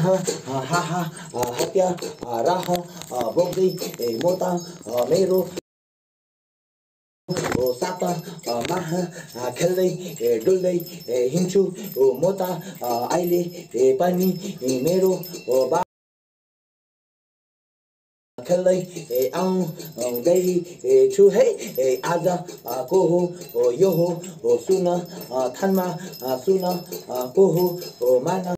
हत्या राह बोक्दै मोता मेरो सात माह खेल्दै डुल्दै हिँड्छु म त अहिले पनि मेरो खेल्दै आउँदै छु है आज को हो यो हो सुन थानमा सुन को हो मान